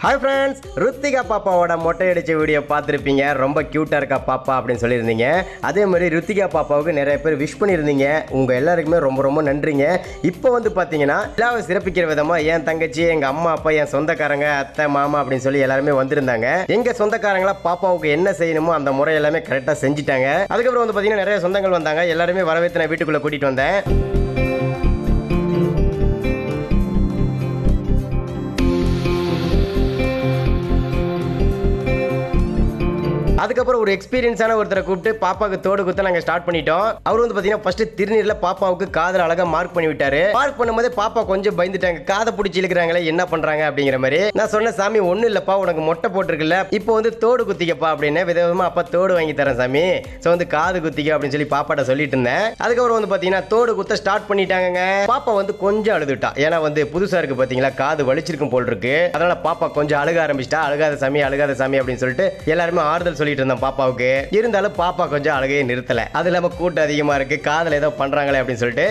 Hi friends, Ruthika பாப்பாவோட மொட்டை அடிச்ச வீடியோ பார்த்துருப்பீங்க. ரொம்ப க்யூட்டாக இருக்கா பாப்பா அப்படின்னு சொல்லியிருந்தீங்க. அதே மாதிரி ருத்திகா பாப்பாவுக்கு நிறைய பேர் விஷ் பண்ணியிருந்தீங்க. உங்கள் எல்லாருக்குமே ரொம்ப ரொம்ப நன்றிங்க. இப்போ வந்து பார்த்தீங்கன்னா விழாவை சிறப்பிக்கிற விதமாக என் தங்கச்சி, எங்கள் அம்மா அப்பா, என் சொந்தக்காரங்க, அத்தை மாமா அப்படின்னு சொல்லி எல்லாருமே வந்திருந்தாங்க. எங்கள் சொந்தக்காரங்களா பாப்பாவுக்கு என்ன செய்யணுமோ அந்த முறை எல்லாமே கரெக்டாக செஞ்சுட்டாங்க. அதுக்கப்புறம் வந்து பார்த்தீங்கன்னா நிறைய சொந்தங்கள் வந்தாங்க. எல்லாருமே வரவேற்று நான் வீட்டுக்குள்ளே கூட்டிகிட்டு வந்தேன். அதுக்கப்புறம் ஒரு எக்ஸ்பீரியன்ஸான ஒருத்தரை கூப்பிட்டு பாப்பாவுக்கு தோடு குத்த நாங்கள் ஸ்டார்ட் பண்ணிட்டோம். அவர் வந்து பார்த்தீங்கன்னா ஃபர்ஸ்ட் திருநீரில் பாப்பாவுக்கு காதில் அழகாக மார்க் பண்ணி விட்டாரு. மார்க் பண்ணும்போதே பாப்பா கொஞ்சம் பயந்துட்டாங்க. காதை பிடிச்சி இழுக்கிறாங்களே, என்ன பண்றாங்க அப்படிங்கிற மாதிரி. நான் சொன்ன, சாமி ஒன்றும் இல்லப்பா, உனக்கு மொட்டை போட்டிருக்குல்ல, இப்போ வந்து தோடு குத்திக்கப்பா அப்படின்னு விதவிதமா அப்பா தோடு வாங்கி தரேன் சாமி, ஸோ வந்து காது குத்திக்க அப்படின்னு சொல்லி பாப்பாட்ட சொல்லிட்டு இருந்தேன். அதுக்கப்புறம் வந்து பார்த்தீங்கன்னா தோடு குத்த ஸ்டார்ட் பண்ணிட்டாங்க. பாப்பா வந்து கொஞ்சம் அழுதுட்டா. ஏன்னா வந்து புதுசா இருக்கு பார்த்தீங்களா, காது வலிச்சிருக்கும் போல் இருக்கு. அதனால பாப்பா கொஞ்சம் அழுக ஆரம்பிச்சிட்டா. அழுகாத சாமி அப்படின்னு சொல்லிட்டு எல்லாருமே ஆறுதல் சொல்லிட்டு இருந்தோம் பாப்பாவுக்கு. இருந்தாலும் பாப்பா கொஞ்சம் அழுகையை நிறுத்தல. அது இல்லாம கூட்டம் அதிகமா இருக்கு, காதல ஏதோ பண்றாங்களே அப்படின்னு சொல்லிட்டு.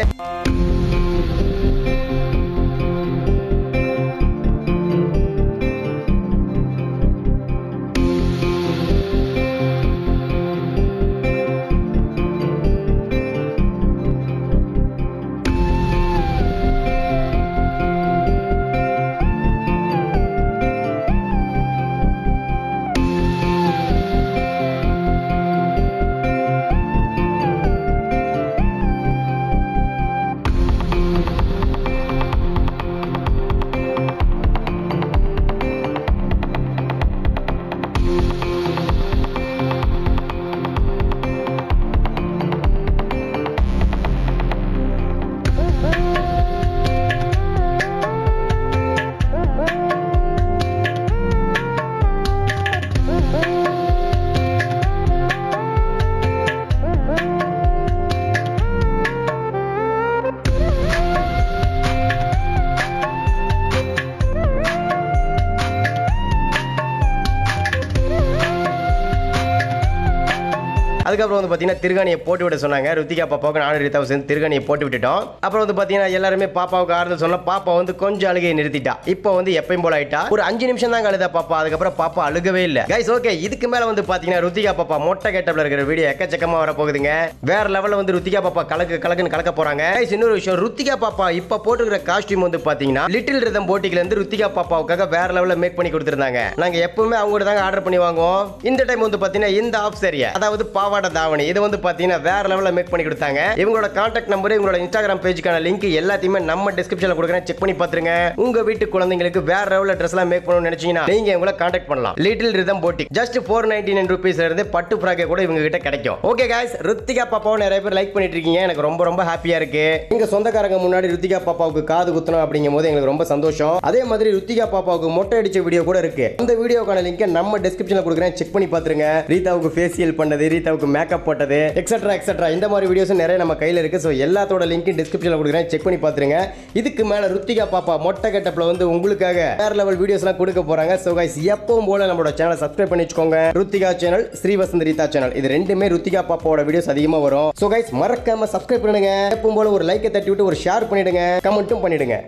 அதுக்கப்புறம் வந்து பார்த்தீங்கன்னா திருகாணியை போட்டு விட சொன்னாங்க. ருத்திகா பாப்பாவுக்கு நானும் ரீதாவும் சேர்ந்து திருகாணியை போட்டு விட்டுட்டோம். அப்புறம் வந்து பார்த்தீங்கன்னா எல்லாருமே பாப்பாவுக்கு ஆறுதல் சொன்னா. பாப்பா வந்து கொஞ்சம் அழுகையை நிறுத்திட்டா. இப்போ வந்து எப்பயும் போல ஆயிட்டா. ஒரு 5 நிமிஷம் தான் அழுதா பாப்பா. அதுக்கப்புறம் பாப்பா அழுகவே இல்லை. கைஸ், ஓகே, இதுக்கு மேல வந்து பார்த்தீங்கன்னா ருத்திகா பாப்பா மொட்டை கேட்டப்ல இருக்கிற வீடியோ எக்கச்சக்கமா வர போகுதுங்க. வேற லெவல்ல வந்து ருத்திகா பாப்பா கலக்குன்னு கலக்க போறாங்க. கைஸ், இன்னொரு விஷயம், ருத்திகா பாப்பா இப்ப போட்டுக்கிற காஸ்டியூம் வந்து பார்த்தீங்கன்னா லிட்டில் ரிதம் போட்டில இருந்து ருத்திகா பாப்பாவுக்காக வேற லெவல்ல மேக் பண்ணி கொடுத்திருந்தாங்க. நாங்க எப்பவுமே அவங்க கூட தாங்க ஆர்டர் பண்ணி வாங்குவோம். இந்த டைம் வந்து பார்த்தீங்கன்னா இந்த ஆஃப் சரியா, அதாவது பாவாடை தாவணி, இது வந்து பாத்தீங்கன்னா வேற லெவல்ல மேக் பண்ணி கொடுத்தாங்க. இவங்களோட கான்டாக்ட் நம்பர், இவங்களோட இன்ஸ்டாகிராம் பேஜ்க்கான லிங்க் எல்லாத்தையுமே நம்ம டிஸ்கிரிப்ஷன்ல கொடுக்குறேன், செக் பண்ணி பாத்துருங்க. உங்க வீட்டு குழந்தைங்களுக்கு வேற லெவல்ல ட்ரெஸ் எல்லாம் மேக் பண்ணணும்னு நினைச்சீங்கன்னா நீங்க இவங்கள கான்டாக்ட் பண்ணலாம். லிட்டில் ரிதம் போட்டிக் ஜஸ்ட் 499 ரூபீஸ்ல இருந்து பட்டு ஃப்ராக் கூட இவங்க கிட்ட கிடைக்கும். ஓகே गाइस, ருத்திகா பாப்பாவை நிறைய பேர் லைக் பண்ணிட்டு இருக்கீங்க. எனக்கு ரொம்ப ரொம்ப ஹாப்பியா இருக்கு. எங்க சொந்தக்காரங்க முன்னாடி ருத்திகா பாப்பாவுக்கு காது குத்தணும் அப்படிங்கும்போது எங்களுக்கு ரொம்ப சந்தோஷம். அதே மாதிரி ருத்திகா பாப்பாவுக்கு மொட்டை அடிச்ச வீடியோ கூட இருக்கு. அந்த வீடியோக்கான லிங்க் நம்ம டிஸ்கிரிப்ஷன்ல கொடுக்குறேன், செக் பண்ணி பாத்துருங்க. ரீதாவுக்கு ஃபேஷியல் பண்ணது, ரீதாவுக்கு மேக்கப் போட்டது, எக்ஸெட்ரா இந்த மாதிரி வீடியோஸ் நிறைய நம்ம கையில் இருக்கு. ஸோ எல்லாத்தோட லிங்க் டிஸ்கிரிப்ஷன்ல கொடுக்குறேன், செக் பண்ணி பாத்துருங்க. இதுக்கு மேல ருத்திகா பாப்பா மொட்டை கட்டப்ல வந்து உங்களுக்காக வேற லெவல் வீடியோஸ் எல்லாம் கொடுக்க போறாங்க. ஸோ கைஸ், எப்பவும் போல நம்மளோட சேனலை சப்ஸ்கிரைப் பண்ணி வச்சுக்கோங்க. ருத்திகா சேனல், ஸ்ரீவசந்த் ரீதா சேனல், இது ரெண்டுமே ருத்திகா பாப்பாவோட வீடியோஸ் அதிகமா வரும். ஸோ கைஸ், மறக்காம சப்ஸ்கிரைப் பண்ணுங்க. எப்பவும் போல ஒரு லைக்கை தட்டி விட்டு ஒரு ஷேர் பண்ணிடுங்க, கமெண்ட்டும் பண்ணிடுங்க.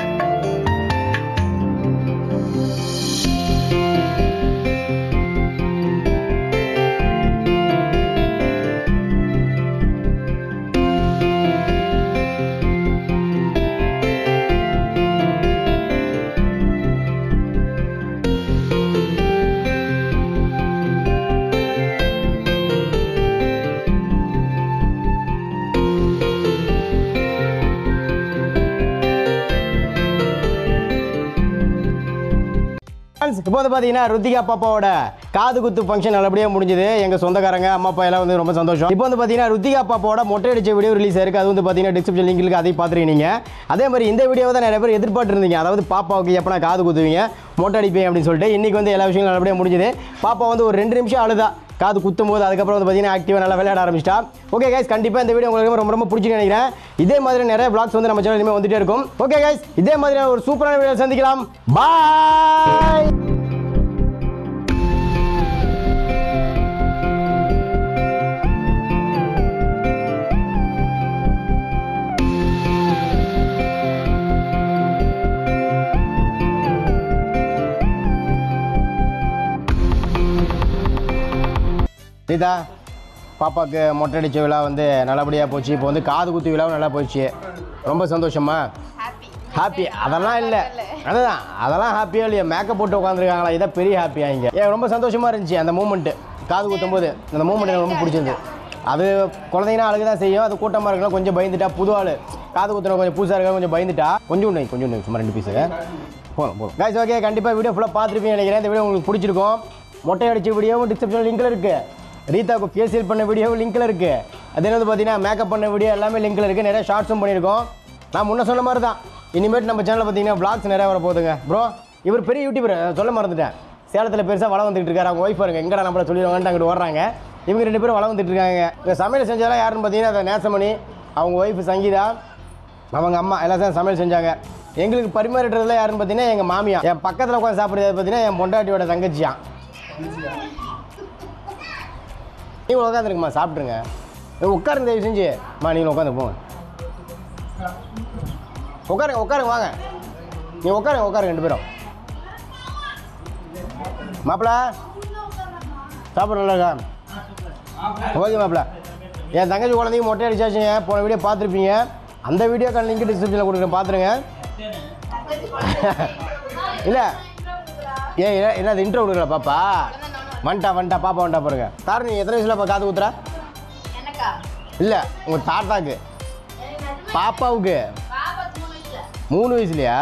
இப்போ வந்து பார்த்தீங்கன்னா ருத்திகா பாப்பாவோட காது குத்து ஃபங்க்ஷன் நல்லபடியாக முடிஞ்சது. எங்கள் சொந்தக்காரங்க, அம்மா அப்பா எல்லாம் வந்து ரொம்ப சந்தோஷம். இப்போ வந்து பார்த்தீங்கன்னா ருத்திகா பாப்பாவோட மொட்டை அடிச்ச வீடியோ ரிலீஸ் ஆயிருக்கு. அது வந்து பார்த்தீங்கன்னா டிஸ்கிரிப்ஷன் லிங்க் இருக்கு, அதையும் பார்த்துருக்கீங்க. அதே மாதிரி இந்த வீடியோவை தான் நிறைய பேர் எதிர்பார்த்து இருந்தீங்க. அதாவது பாப்பாவுக்கு எப்போ காது குத்துவீங்க, மொட்டை அடிப்பீங்க அப்படின்னு சொல்லிட்டு. இன்னைக்கு வந்து எல்லா விஷயங்களும் நல்லபடியாக முடிஞ்சது. பாப்பா வந்து ஒரு 2 நிமிஷம் அழுதா காது குத்தும் போது. அதுக்கப்புறம் வந்து பார்த்தீங்கன்னா ஆக்டிவாக நல்லா விளையாட ஆரம்பிச்சிட்டா. ஓகே கைஸ், கண்டிப்பாக இந்த வீடியோ உங்களுக்கு ரொம்ப ரொம்ப பிடிச்சின்னு நினைக்கிறேன். இதே மாதிரி நிறைய vlogs வந்து நம்ம சேனல் இனிமேல் வந்துட்டே இருக்கும். ஓகே கைஸ், இதே மாதிரி ஒரு சூப்பரான வீடியோ சந்திக்கலாம். பாய். ரீதா பாப்பாவுக்கு மொட்டை அடித்த விழா வந்து நல்லபடியாக போச்சு. இப்போ வந்து காது குத்து விழாவும் நல்லா போச்சு. ரொம்ப சந்தோஷமா? ஹாப்பி அதெல்லாம் இல்லை, அதுதான் அதெல்லாம் ஹாப்பியாக இல்லையா? மேக்கப் போட்டு உட்காந்துருக்காங்களா, இதான் பெரிய ஹாப்பியாக இங்கே. ஏன் ரொம்ப சந்தோஷமாக இருந்துச்சு அந்த மூமெண்ட்டு. காது குத்தும் போது அந்த மூமெண்ட் எனக்கு ரொம்ப பிடிச்சிருந்து. அது குழந்தைங்கன்னா அழகு தான் செய்யும். அது கூட்டமாக இருக்கலாம், கொஞ்சம் பயந்துட்டா. புது ஆள் காது குத்துன கொஞ்சம் புதுசாக இருக்க, கொஞ்சம் பயந்துட்டா. கொஞ்சம் சும்மா 2 பீஸு போதும். கைஸ் ஓகே, கண்டிப்பாக வீடியோ ஃபுல்லாக பார்த்துருப்பீங்க நினைக்கிறேன். இந்த வீடியோ உங்களுக்கு பிடிச்சிருக்கும். மொட்டை அடித்த வீடியோவும் டிஸ்கிரிப்ஷன் லிங்கில் இருக்குது. ரீதாவுக்கு ஃபேஷியல் பண்ண வீடியோவும் லிங்கில் இருக்குது. அது என்னது பார்த்தீங்கன்னா மேக்கப் பண்ண வீடியோ எல்லாமே லிங்கில் இருக்குது. நிறைய ஷார்ட்ஸும் பண்ணியிருக்கோம். நான் முன்ன சொன்ன மாதிரி தான் இனிமேட்டு நம்ம சேனலில் பார்த்தீங்கன்னா vlogs நிறையா வர போகுதுங்க. ப்ரோ இவர் பெரிய யூடியூபர், சொல்ல மறந்துட்டேன். சேலத்தில் பெருசாக வளம் வந்துட்டு இருக்காரு. அவங்க ஒய்ஃப் பாருங்க எங்கடா நம்மளை சொல்லிடுவாங்கன்ட்டு அங்கிட்டு வர்றாங்க. இவங்க 2 பேரும் வளம் வந்துட்டு இருக்காங்க. இந்த சமையல் செஞ்சதெல்லாம் யாருன்னு பார்த்தீங்கன்னா அதை நேசமணி, அவங்க ஒய்ஃப் சங்கீதா, அவங்க அம்மா எல்லாம் சேர்ந்து சமையல் செஞ்சாங்க. எங்களுக்கு பரிமாறிடுறதுல யாருன்னு பார்த்தீங்கன்னா எங்கள் மாமியா. என் பக்கத்தில் உட்காந்து சாப்பிட்றது பார்த்தீங்கன்னா என் பொண்டாட்டியோட தங்கச்சியான். நீங்கள் உட்காந்துருக்குமா, சாப்பிட்ருங்க. உட்காருங்க தயவு செஞ்சு. நீங்கள் உட்காந்து போங்க. உட்காருங்க வாங்க. நீங்கள் உட்காருங்க 2 பேரும். மாப்பிள்ள சாப்பிட நல்லா இருக்கா? ஓகே மாப்பிள்ள. என் தங்கச்சி குழந்தைங்க மொட்டை அடிச்சாச்சுங்க. போன வீடியோ பார்த்துருப்பீங்க. அந்த வீடியோக்கான லிங்க் டிஸ்கிரிப்ஷனில் கொடுக்குறேன், பார்த்துருங்க. இல்லை என்னது இன்ட்ரோ கொடுக்கல பாப்பா? வந்துட்டா பாப்பா வந்துட்டா பாருங்க. தாரு நீ எத்தனை வயசுல காது குத்துறா? இல்லை உங்கள் தாத்தாக்கு. பாப்பாவுக்கு 3 வயசுலையா?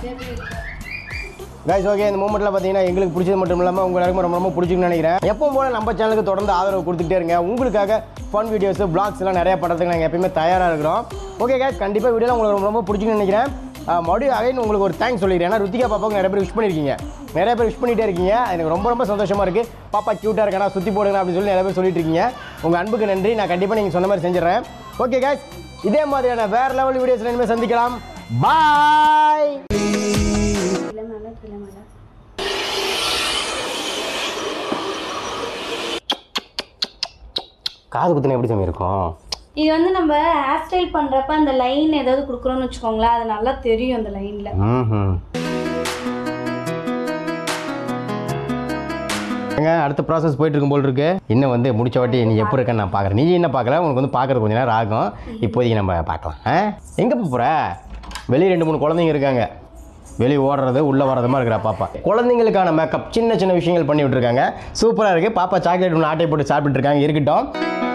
கைஸ் ஓகே, இந்த மூமெண்ட்டில் பார்த்தீங்கன்னா எங்களுக்கு பிடிச்சது மட்டும் இல்லாமல் உங்கள் எல்லாருக்கும் ரொம்ப பிடிச்சிருக்குன்னு நினைக்கிறேன். எப்பவும் போல் நம்ம சேனலுக்கு தொடர்ந்து ஆதரவு கொடுத்துக்கிட்டே இருங்க. உங்களுக்காக ஃபன் வீடியோஸ் vlogs எல்லாம் நிறையா பண்ணுறதுக்கு நாங்கள் எப்பயுமே தயாராக இருக்கிறோம். ஓகே கைஸ், கண்டிப்பாக வீடியோலாம் உங்களுக்கு ரொம்ப பிடிச்சிக்குன்னு நினைக்கிறேன். மறுபடியும் அகைன் உங்களுக்கு ஒரு தேங்க்ஸ் சொல்லிக்கிறேன். ஏன்னா ருத்திகா பாப்பாவுக்கு நிறைய பேர் விஷ் பண்ணியிருக்கீங்க, நிறைய பேர் விஷ் பண்ணிகிட்டே இருக்கீங்க. எனக்கு ரொம்ப சந்தோஷமாக இருக்குது. பாப்பா க்யூட்டாக இருக்கா, சுற்றி போடுங்க அப்படின்னு சொல்லி நிறைய பேர் சொல்லிட்டு இருக்கீங்க. உங்கள் அன்புக்கு நன்றி. நான் கண்டிப்பாக நீங்கள் சொன்ன மாதிரி செஞ்சிடறேன். ஓகே கைஸ், இதே மாதிரியான வேறு லெவல் வீடியோஸில் இனிமேல் சந்திக்கலாம். பாய். காது குத்துனா எப்படி சமயம் இருக்கும்? இது வந்து நம்ம ஹேர் ஸ்டைல் பண்றப்ப அந்த லைன் ஏதாவது கொடுக்குறோம்னு வச்சுக்கோங்களேன், அது நல்லா தெரியும் அந்த லைன்ல. அடுத்த ப்ராசஸ் போயிட்டு இருக்கும் போல் இருக்கு. இன்னும் வந்து முடிச்ச வாட்டி நீ எப்போ இருக்கன்னு நான் பார்க்குறேன். நீ என்ன பார்க்கல, உனக்கு வந்து பார்க்குறது கொஞ்சம் நேரம் ஆகும். இப்போதைக்கு நம்ம பார்க்கலாம். எங்கே போகிற? வெளியே 2-3 குழந்தைங்க இருக்காங்க. வெளியே ஓடுறது உள்ளே வர்றதுமா இருக்கிறா பாப்பா. குழந்தைங்களுக்கான மேக்கப் சின்ன விஷயங்கள் பண்ணி விட்டுருக்காங்க. சூப்பராக இருக்குது. பாப்பா சாக்லேட் ஒன்று ஆட்டை போட்டு சாப்பிட்டுருக்காங்க. இருக்கட்டும்.